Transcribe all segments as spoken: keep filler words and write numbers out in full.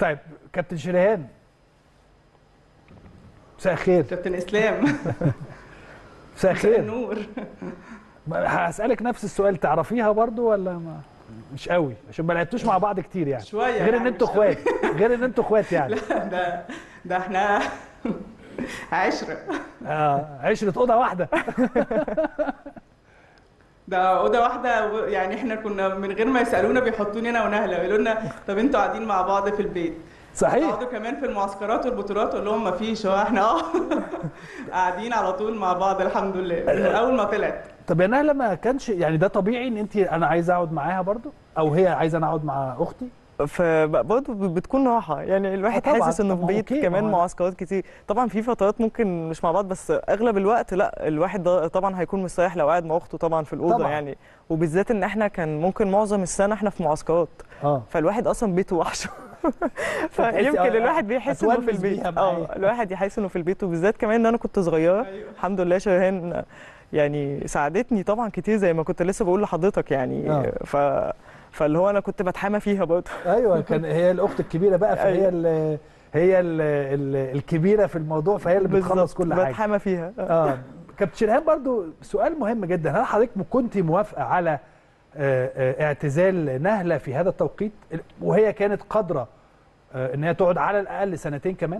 طيب كابتن شريهان، مساء الخير. كابتن اسلام مساء الخير. النور. هسألك نفس السؤال، تعرفيها برضو ولا ما مش قوي عشان ما لعبتوش مع بعض كتير يعني؟ شويه غير يعني ان انتوا اخوات، غير ان انتوا اخوات يعني. لا ده ده احنا عشرة. اه عشرة اوضه واحده. ده اوضه واحده، يعني احنا كنا من غير ما يسالونا بيحطوني انا ونهله يقولوا لنا طب انتوا قاعدين مع بعض في البيت؟ صحيح. قعدوا كمان في المعسكرات والبطولات اقول لهم ما فيش، هو احنا اه قاعدين على طول مع بعض الحمد لله من اول ما طلعت. طب يا نهله ما كانش يعني ده طبيعي ان انت انا عايزه اقعد معاها برضو او هي عايزه انا اقعد مع اختي؟ فبرضه بتكون راحه، يعني الواحد آه حاسس انه في بيت أوكي. كمان معسكرات كتير. طبعا في فترات ممكن مش مع بعض، بس اغلب الوقت لا، الواحد ده طبعا هيكون مستريح لو قاعد مع اخته طبعا في الاوضه طبعًا. يعني. وبالذات ان احنا كان ممكن معظم السنه احنا في معسكرات، اه فالواحد اصلا بيته وحشه. فيمكن الواحد بيحس انه في البيت، اه الواحد يحس انه في البيت، وبالذات كمان ان انا كنت صغيره. أيوة. الحمد لله شيرين يعني ساعدتني طبعا كتير زي ما كنت لسه بقول لحضرتك يعني. آه. ف فاللي هو انا كنت بتحامى فيها برضه. ايوه كان هي الاخت الكبيره بقى، فهي أيوة. ال هي ال ال الكبيره في الموضوع، فهي اللي بتخلص كل حاجه. بتحامى فيها. اه كابتن شريهان برضو سؤال مهم جدا، هل حضرتك كنت موافقه على آه، آه، اعتزال نهله في هذا التوقيت وهي كانت قادره آه، ان هي تقعد على الاقل سنتين كمان؟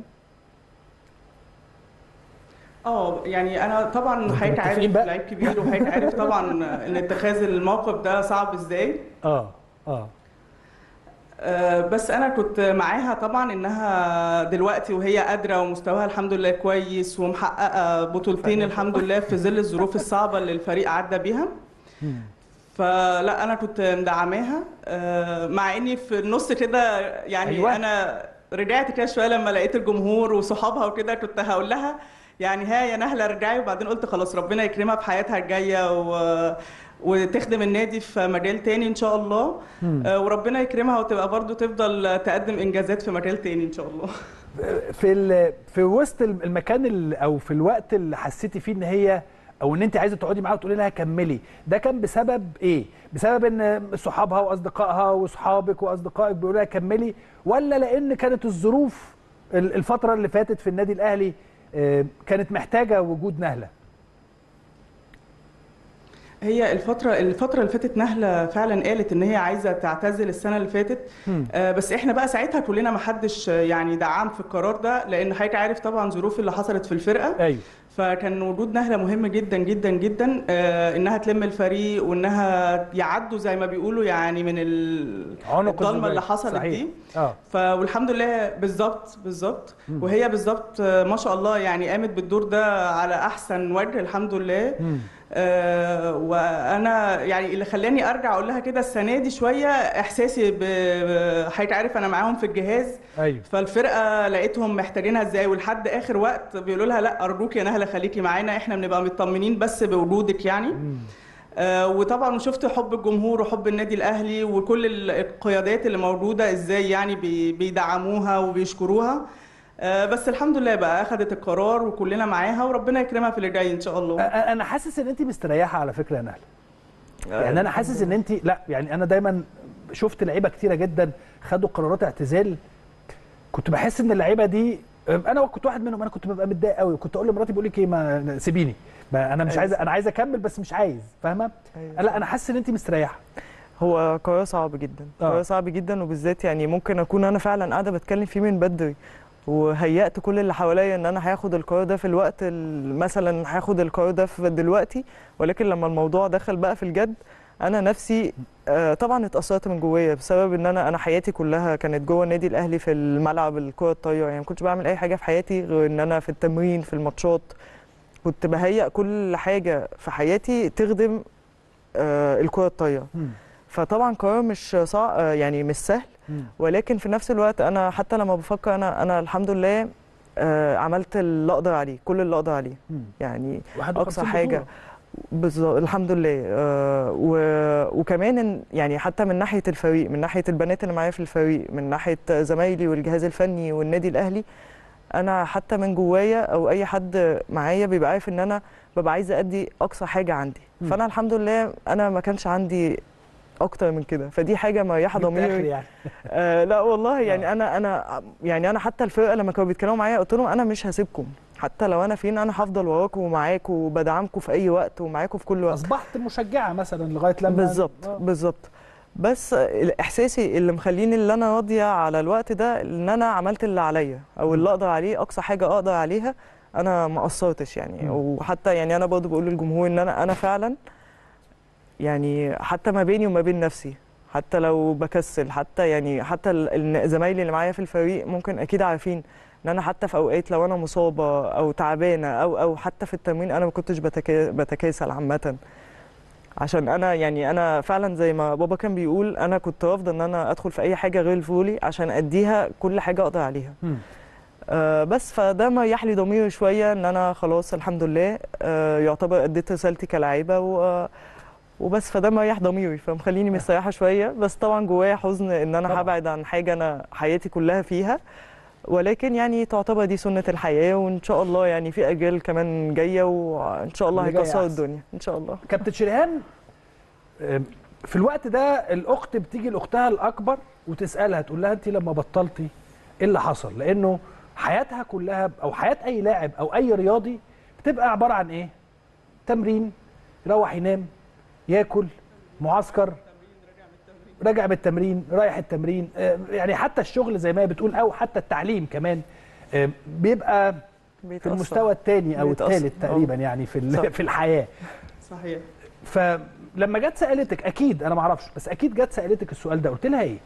اه يعني انا طبعا حضرتك عارف لعيب كبير، وحضرتك عارف طبعا ان اتخاذ الموقف ده صعب ازاي. اه اه آه، بس انا كنت معاها طبعا انها دلوقتي وهي قادره ومستواها الحمد لله كويس ومحققه بطولتين الحمد لله في ظل الظروف الصعبه اللي الفريق عدى بيها. فلا انا كنت مدعماها، آه، مع اني في النص كده يعني. أيوة. انا رجعت كده شويه لما لقيت الجمهور وصحابها وكده، كنت هقول لها يعني ها يا نهله رجعي، وبعدين قلت خلاص ربنا يكرمها في حياتها الجايه و... وتخدم النادي في مجال تاني ان شاء الله. آه، وربنا يكرمها وتبقى برضو تفضل تقدم انجازات في مجال تاني ان شاء الله. في ال... في وسط المكان ال... او في الوقت اللي حسيتي فيه ان هي او ان انت عايزه تقعدي معاها وتقولي لها كملي، ده كان بسبب ايه؟ بسبب ان صحابها واصدقائها واصحابك واصدقائك بيقولوا لها كملي، ولا لان كانت الظروف الفتره اللي فاتت في النادي الاهلي كانت محتاجه وجود نهله؟ هي الفترة الفترة اللي فاتت نهلة فعلا قالت ان هي عايزة تعتزل السنة اللي فاتت. آه بس احنا بقى ساعتها كلنا ما حدش يعني دعم في القرار ده، لان حضرتك عارف طبعا ظروف اللي حصلت في الفرقة. ايوه. فكان وجود نهلة مهم جدا جدا جدا، آه انها تلم الفريق وانها يعدوا زي ما بيقولوا يعني من الضلمة اللي حصلت. صحيح. دي. اه والحمد لله بالظبط بالظبط، وهي بالظبط ما شاء الله يعني قامت بالدور ده على احسن وجه الحمد لله. مم. آه وانا يعني اللي خلاني ارجع اقول لها كده السنه دي شويه احساسي حضرتك عارف انا معاهم في الجهاز. أيوة. فالفرقه لقيتهم محتاجينها ازاي، ولحد اخر وقت بيقولوا لها لا ارجوك يا نهله خليكي معانا، احنا بنبقى مطمنين بس بوجودك يعني. مم. آه وطبعا شفت حب الجمهور وحب النادي الاهلي وكل القيادات اللي موجوده ازاي يعني بيدعموها وبيشكروها. آه بس الحمد لله بقى اخذت القرار وكلنا معاها، وربنا يكرمها في اللي جاي ان شاء الله. انا حاسس ان انت مستريحه على فكره يا نهله، يعني انا حاسس ان انت لا يعني انا دايما شفت لعيبه كتيره جدا خدوا قرارات اعتزال، كنت بحس ان اللعيبه دي انا كنت واحد منهم، انا كنت ببقى متضايق قوي وكنت اقول لمراتي بقول لك ايه ما سيبيني، ما انا مش عايز، انا عايز اكمل بس مش عايز، فاهمه؟ لا انا حاسس ان انت مستريحه. هو قرار صعب جدا، قرار صعب جدا، وبالذات يعني ممكن اكون انا فعلا قاعده بتكلم فيه من بدري وهيأت كل اللي حواليا ان انا هاخد القرار ده في الوقت مثلا هاخد القرار ده في دلوقتي، ولكن لما الموضوع دخل بقى في الجد انا نفسي آه طبعا اتأثرت من جوايا، بسبب ان انا انا حياتي كلها كانت جوه النادي الاهلي في الملعب الكره الطايره، يعني ما كنتش بعمل اي حاجه في حياتي غير ان انا في التمرين في الماتشات كنت بهيئ كل حاجه في حياتي تخدم آه الكره الطايره. فطبعا قرار مش صعب يعني مش سهل، ولكن في نفس الوقت انا حتى لما بفكر انا انا الحمد لله آه عملت اللي اقدر عليه، كل اللي اقدر عليه. يعني اقصى حاجه بالظبط الحمد لله. آه وكمان يعني حتى من ناحيه الفريق، من ناحيه البنات اللي معايا في الفريق، من ناحيه زمايلي والجهاز الفني والنادي الاهلي، انا حتى من جوايا او اي حد معايا بيبقى عارف ان انا ببقى عايزه ادي اقصى حاجه عندي. فانا الحمد لله انا ما كانش عندي اكتر من كده، فدي حاجه مريحه ضميري يعني. آه لا والله يعني انا انا يعني انا حتى الفرقه لما كانوا بيتكلموا معايا قلت لهم انا مش هسيبكم، حتى لو انا فين انا هفضل وراكم ومعاكم وبدعمكم في اي وقت ومعاكم في كل وقت. اصبحت مشجعه مثلا لغايه لما بالظبط آه. بالظبط. بس احساسي اللي مخليني اللي انا راضيه على الوقت ده ان انا عملت اللي عليا او اللي اقدر عليه، اقصى حاجه اقدر عليها، انا ما قصرتش يعني. وحتى يعني انا برضه بقول للجمهور ان انا انا فعلا يعني حتى ما بيني وما بين نفسي، حتى لو بكسل، حتى يعني حتى زمايلي اللي معايا في الفريق ممكن اكيد عارفين ان انا حتى في اوقات لو انا مصابه او تعبانه او او حتى في التمرين انا ما كنتش بتكاسل عامه، عشان انا يعني انا فعلا زي ما بابا كان بيقول انا كنت رافضه ان انا ادخل في اي حاجه غير الفولي عشان اديها كل حاجه اقدر عليها. آه بس فده مريح لي ضميري شويه ان انا خلاص الحمد لله آه يعتبر اديت رسالتي كلاعيبه و وبس، فده مريح ضميري فمخليني مستريحه شويه. بس طبعا جوايا حزن ان انا هبعد عن حاجه انا حياتي كلها فيها، ولكن يعني تعتبر دي سنه الحياه، وان شاء الله يعني في اجيال كمان جايه وان شاء الله هيكسروا الدنيا ان شاء الله. كابتن شريهان، في الوقت ده الاخت بتيجي لاختها الاكبر وتسالها تقول لها انت لما بطلتي ايه اللي حصل؟ لانه حياتها كلها او حياه اي لاعب او اي رياضي بتبقى عباره عن ايه؟ تمرين، يروح ينام، ياكل، معسكر، راجع من التمرين، رايح التمرين، يعني حتى الشغل زي ما هي بتقول او حتى التعليم كمان بيبقى في المستوى الثاني او الثالث تقريبا يعني في في الحياه. صحيح. فلما جت سالتك، اكيد انا ما اعرفش بس اكيد جت سالتك السؤال ده، قلت لها ايه؟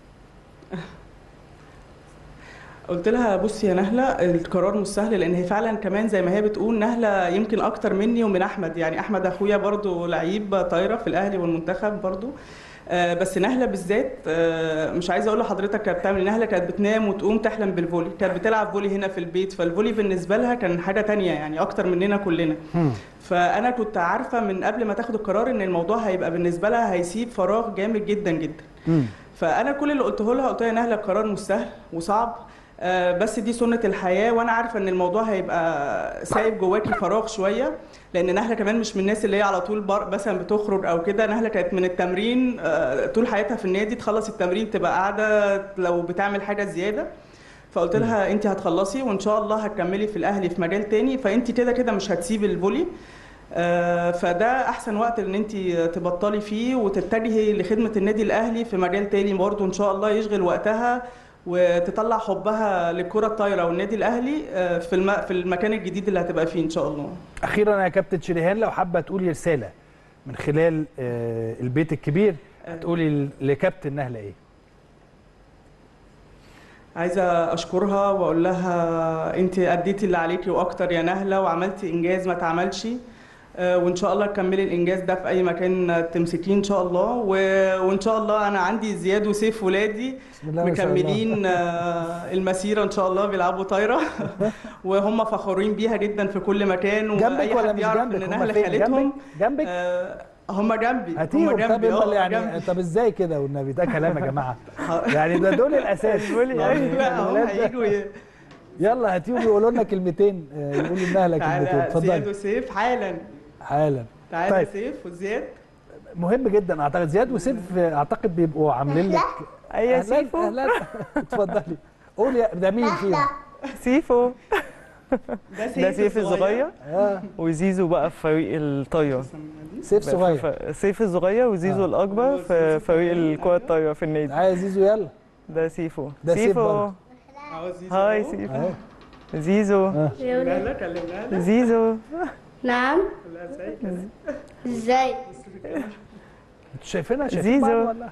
قلت لها بصي يا نهله القرار مش سهل، لان هي فعلا كمان زي ما هي بتقول نهله يمكن اكتر مني ومن احمد، يعني احمد اخويا برضو لعيب طايره في الاهلي والمنتخب برضو، آه بس نهله بالذات آه مش عايزه اقول لحضرتك كانت بتعمل، نهله كانت بتنام وتقوم تحلم بالفولي، كانت بتلعب فولي هنا في البيت، فالفولي بالنسبه لها كان حاجه ثانيه يعني اكتر مننا كلنا. فانا كنت عارفه من قبل ما تاخد القرار ان الموضوع هيبقى بالنسبه لها هيسيب فراغ جامد جدا جدا. فانا كل اللي قلته لها قلت لها نهله القرار مش سهل وصعب، آه بس دي سنه الحياه، وانا عارفه ان الموضوع هيبقى سايب جواكي فراغ شويه، لان نهله كمان مش من الناس اللي هي على طول مثلا بتخرج او كده، نهله كانت من التمرين آه طول حياتها في النادي، تخلص التمرين تبقى قاعده لو بتعمل حاجه زياده. فقلت لها انت هتخلصي وان شاء الله هتكملي في الاهلي في مجال تاني، فانت كده كده مش هتسيبي الفولي، آه فده احسن وقت ان انت تبطلي فيه وتتجهي لخدمه النادي الاهلي في مجال تاني برضه ان شاء الله يشغل وقتها، وتطلع حبها للكره الطايره والنادي الاهلي في الم... في المكان الجديد اللي هتبقى فيه ان شاء الله. اخيرا يا كابتن شريهان، لو حابه تقولي رساله من خلال البيت الكبير هتقولي لكابتن نهله ايه؟ عايزه اشكرها واقول لها انت اديتي اللي عليكي واكتر يا نهله، وعملتي انجاز ما اتعملش، وان شاء الله تكملي الانجاز ده في اي مكان تمسكيه ان شاء الله، وان شاء الله انا عندي زياد وسيف ولادي مكملين المسيره ان شاء الله بيلعبوا طايره وهم فخورين بيها جدا في كل مكان، واي حد يعرف ان نهله خالتهم جنبك آه هم جنبي هم جنبي طب يعني جنبي. طب ازاي كده والنبي؟ ده كلام يا جماعه يعني ده دول الاساس يعني هم هيجوا يلا هاتيهم يقولوا لنا كلمتين، يقولوا لنهله كلمتين. اتفضلي. زياد وسيف حالا حالا. تعالى طيب. سيف وزياد مهم جدا اعتقد، زياد وسيف اعتقد بيبقوا عاملين لك ايوه سيفو. اهلا اتفضلي قولي ده مين فيهم؟ سيفو ده سيف الصغير وزيزو بقى في فريق الطايره. سيف صغير، سيف الصغير وزيزو آه. الاكبر في فريق الكره الطايره في النادي. عايز زيزو يلا. ده سيفو. ده سيفو هاي سيفو. زيزو زيزو. نعم. ازاي؟ انتوا شايفينها شايفين بعض ولا؟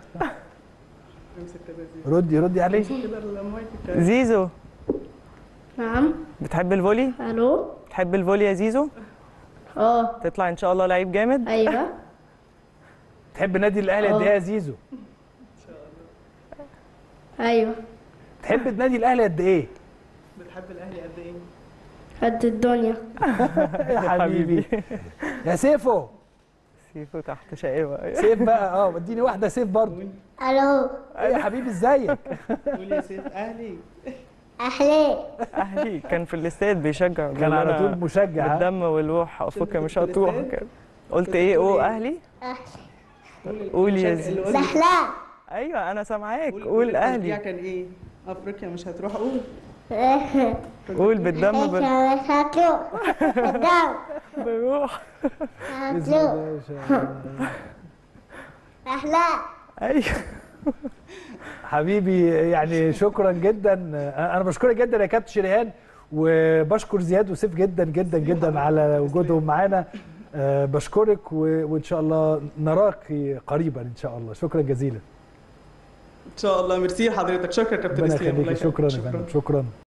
ردي ردي عليه. زيزو. نعم. بتحب الفولي؟ الو. بتحب الفولي يا زيزو؟ اه. تطلع ان شاء الله لعيب جامد؟ ايوه. تحب النادي الاهلي قد ايه يا زيزو؟ ان شاء الله. ايوه. تحب النادي الاهلي قد ايه؟ بتحب الاهلي قد ايه؟ قد الدنيا. يا حبيبي. يا سيفو. سيفو تحت شقاوة. سيف بقى اه اديني واحده سيف برضه. الو. يا حبيبي ازيك؟ قول يا سيف. اهلي. اهلي. اهلي كان في الاستاد بيشجع، كان على طول مشجع بالدم والروح، افريقيا مش هتروح. قلت ايه؟ او اهلي؟ اهلي. قول يا زيزو. دحلاء. ايوه انا سامعاك. قول اهلي. كان ايه؟ افريقيا مش هتروح. قول قول بالدم بال مش هتروح بالدم بروح. هتروح دحلاء. ايوه حبيبي يعني شكرا جدا. انا بشكرك جدا يا كابتن شريهان، وبشكر زياد وسيف جدا جدا جدا على وجودهم معانا. أه بشكرك وان شاء الله نراك قريبا ان شاء الله. شكرا جزيلا. ان شاء الله. ميرسي لحضرتك. شكرا كابتن اسلام. شكرا يا فندم. شكرا.